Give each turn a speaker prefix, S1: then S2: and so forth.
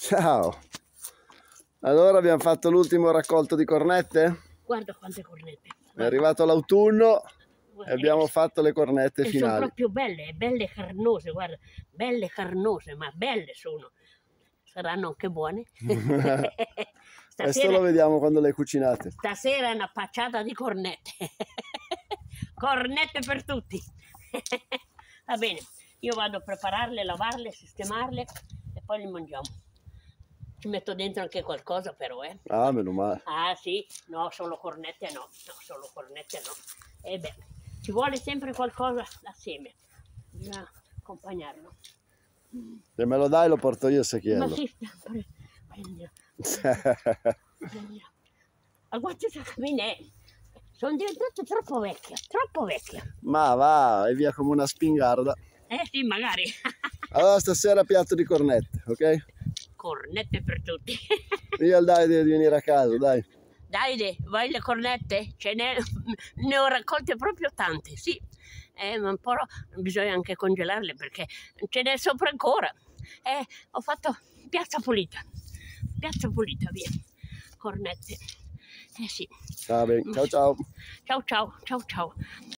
S1: Ciao. Allora abbiamo fatto l'ultimo raccolto di cornette?
S2: Guarda quante cornette.
S1: È arrivato l'autunno e
S2: Guarda,
S1: abbiamo fatto le cornette
S2: e sono
S1: finali.
S2: proprio belle, belle carnose, guarda, belle carnose, ma belle sono. Saranno anche buone.
S1: Questo lo vediamo quando le cucinate.
S2: Stasera è una pacciata di cornette. Cornette per tutti. Va bene, io vado a prepararle, lavarle, sistemarle e poi le mangiamo. Ci metto dentro anche qualcosa però,
S1: Ah, meno male.
S2: Ah sì, no, solo cornette no, solo cornette no. E beh, ci vuole sempre qualcosa assieme, bisogna accompagnarlo.
S1: Se me lo dai lo porto io il secchiello.
S2: Ma sì, prendilo. Ma guarda questa camminè, sono diventate troppo vecchie, troppo vecchie.
S1: Ma va, è via come una spingarda.
S2: Sì, magari.
S1: Allora stasera piatto di cornette, ok?
S2: Cornette per tutti.
S1: Io al Davide di venire a casa, dai.
S2: Davide, vuoi le cornette? Ne ho raccolte proprio tante, sì. Ma un po' bisogna anche congelarle perché ce n'è sopra ancora. Ho fatto piazza pulita, via. Cornette. Sì.
S1: Va bene, ciao ciao.
S2: Ciao ciao, ciao ciao.